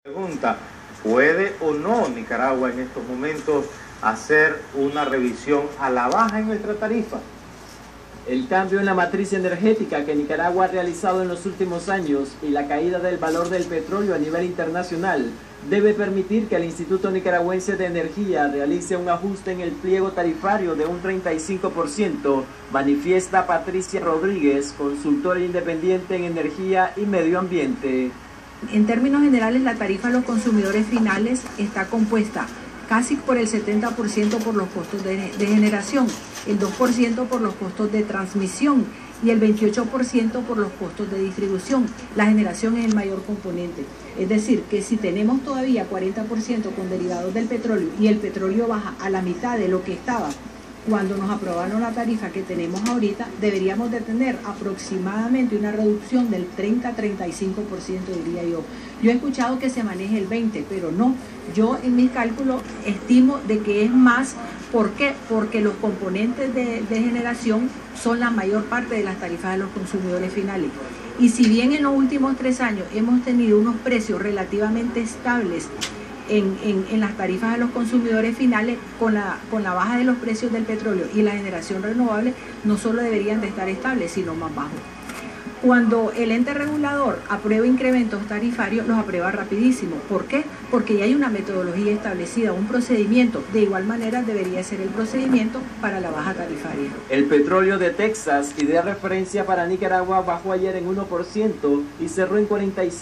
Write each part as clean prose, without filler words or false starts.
Pregunta, ¿puede o no Nicaragua en estos momentos hacer una revisión a la baja en nuestra tarifa? El cambio en la matriz energética que Nicaragua ha realizado en los últimos años y la caída del valor del petróleo a nivel internacional debe permitir que el Instituto Nicaragüense de Energía realice un ajuste en el pliego tarifario de un 35%, manifiesta Patricia Rodríguez, consultora independiente en energía y medio ambiente. En términos generales, la tarifa a los consumidores finales está compuesta casi por el 70% por los costos de generación, el 2% por los costos de transmisión y el 28% por los costos de distribución. La generación es el mayor componente. Es decir, que si tenemos todavía 40% con derivados del petróleo y el petróleo baja a la mitad de lo que estaba cuando nos aprobaron la tarifa que tenemos ahorita, deberíamos de tener aproximadamente una reducción del 30-35%, diría yo. Yo he escuchado que se maneje el 20%, pero no. Yo en mis cálculos estimo de que es más. ¿Por qué? Porque los componentes de generación son la mayor parte de las tarifas de los consumidores finales. Y si bien en los últimos 3 años hemos tenido unos precios relativamente estables en las tarifas de los consumidores finales, con la baja de los precios del petróleo y la generación renovable, no solo deberían de estar estables, sino más bajos. Cuando el ente regulador aprueba incrementos tarifarios, los aprueba rapidísimo. ¿Por qué? Porque ya hay una metodología establecida, un procedimiento. De igual manera debería ser el procedimiento para la baja tarifaria. El petróleo de Texas, y de referencia para Nicaragua, bajó ayer en 1% y cerró en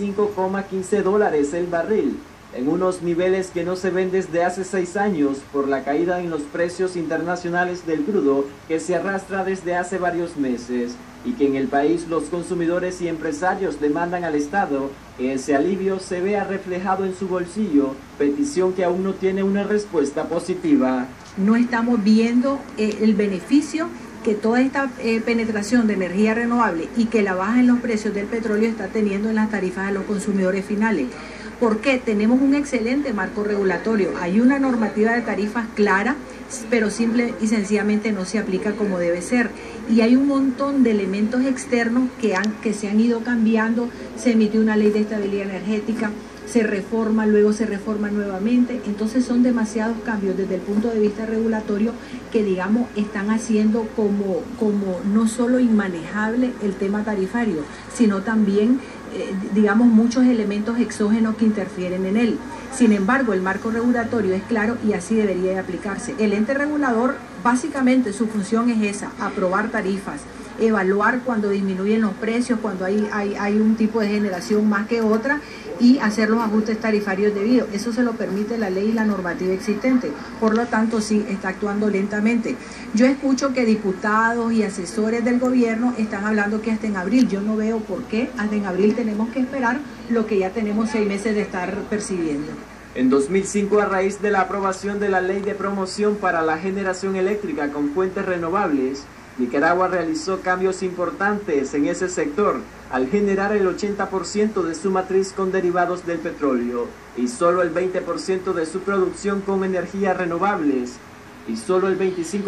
$45,15 el barril, en unos niveles que no se ven desde hace 6 años por la caída en los precios internacionales del crudo que se arrastra desde hace varios meses, y que en el país los consumidores y empresarios demandan al Estado que ese alivio se vea reflejado en su bolsillo, petición que aún no tiene una respuesta positiva. No estamos viendo el beneficio que toda esta penetración de energía renovable y que la baja en los precios del petróleo está teniendo en las tarifas de los consumidores finales. Porque tenemos un excelente marco regulatorio, hay una normativa de tarifas clara, pero simple y sencillamente no se aplica como debe ser. Y hay un montón de elementos externos que se han ido cambiando. Se emitió una ley de estabilidad energética, se reforma, luego se reforma nuevamente. Entonces son demasiados cambios desde el punto de vista regulatorio que, digamos, están haciendo como no solo inmanejable el tema tarifario, sino también digamos, muchos elementos exógenos que interfieren en él. Sin embargo, el marco regulatorio es claro y así debería de aplicarse. El ente regulador, básicamente su función es esa, aprobar tarifas, evaluar cuando disminuyen los precios, cuando hay un tipo de generación más que otra, y hacer los ajustes tarifarios debidos. Eso se lo permite la ley y la normativa existente. Por lo tanto, sí, está actuando lentamente. Yo escucho que diputados y asesores del gobierno están hablando que hasta en abril. Yo no veo por qué hasta en abril tenemos que esperar lo que ya tenemos 6 meses de estar percibiendo. En 2005, a raíz de la aprobación de la Ley de Promoción para la Generación Eléctrica con Fuentes Renovables, Nicaragua realizó cambios importantes en ese sector al generar el 80% de su matriz con derivados del petróleo y solo el 20% de su producción con energías renovables y solo el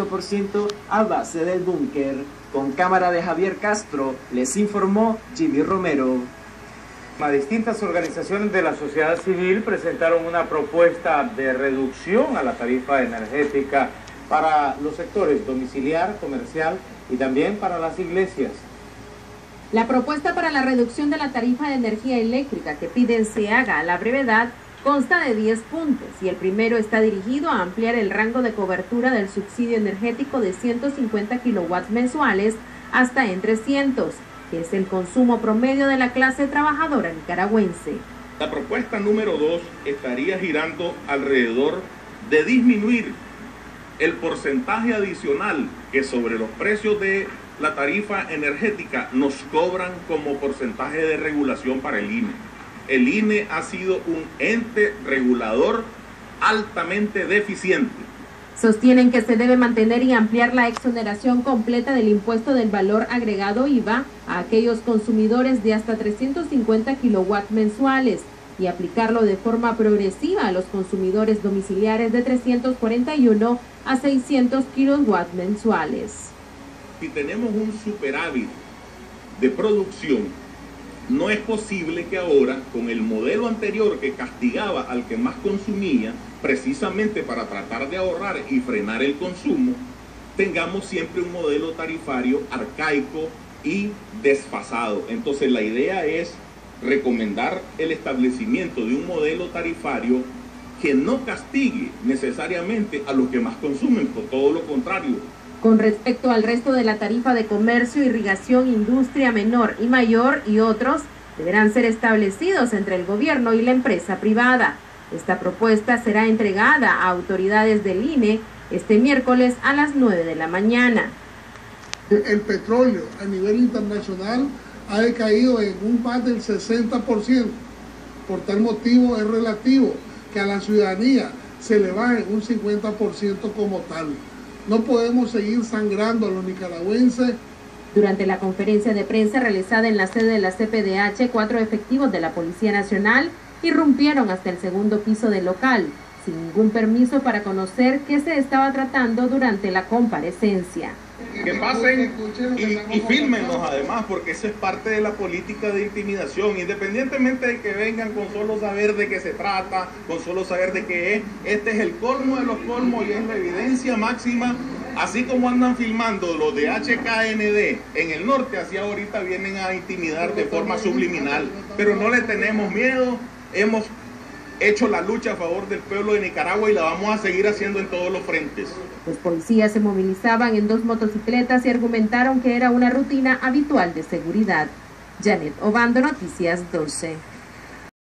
25% a base del búnker. Con cámara de Javier Castro, les informó Jimmy Romero. Las distintas organizaciones de la sociedad civil presentaron una propuesta de reducción a la tarifa energética para los sectores domiciliar, comercial y también para las iglesias. La propuesta para la reducción de la tarifa de energía eléctrica que piden se haga a la brevedad consta de 10 puntos y el primero está dirigido a ampliar el rango de cobertura del subsidio energético de 150 kilowatts mensuales hasta en 300, que es el consumo promedio de la clase trabajadora nicaragüense. La propuesta número 2 estaría girando alrededor de disminuir el porcentaje adicional que sobre los precios de la tarifa energética nos cobran como porcentaje de regulación para el INE. El INE ha sido un ente regulador altamente deficiente. Sostienen que se debe mantener y ampliar la exoneración completa del impuesto del valor agregado IVA a aquellos consumidores de hasta 350 kilowatts mensuales y aplicarlo de forma progresiva a los consumidores domiciliares de 341 a 600 kilowatts mensuales. Si tenemos un superávit de producción no es posible que ahora, con el modelo anterior que castigaba al que más consumía, precisamente para tratar de ahorrar y frenar el consumo, tengamos siempre un modelo tarifario arcaico y desfasado. Entonces la idea es recomendar el establecimiento de un modelo tarifario que no castigue necesariamente a los que más consumen, por todo lo contrario. Con respecto al resto de la tarifa de comercio, irrigación, industria menor y mayor y otros, deberán ser establecidos entre el gobierno y la empresa privada. Esta propuesta será entregada a autoridades del INE este miércoles a las 9 de la mañana. El petróleo a nivel internacional ha decaído en un más del 60%. Por tal motivo es relativo que a la ciudadanía se le baje un 50% como tal. No podemos seguir sangrando a los nicaragüenses. Durante la conferencia de prensa realizada en la sede de la CPDH, 4 efectivos de la Policía Nacional irrumpieron hasta el segundo piso del local, sin ningún permiso para conocer qué se estaba tratando durante la comparecencia. Que pasen y fílmenos además, porque eso es parte de la política de intimidación, independientemente de que vengan con solo saber de qué se trata, con solo saber de qué es. Este es el colmo de los colmos y es la evidencia máxima. Así como andan filmando los de HKND en el norte, así ahorita vienen a intimidar de forma subliminal. Pero no le tenemos miedo, hemos hecho la lucha a favor del pueblo de Nicaragua y la vamos a seguir haciendo en todos los frentes. Los policías se movilizaban en 2 motocicletas y argumentaron que era una rutina habitual de seguridad. Janet Obando, Noticias 12.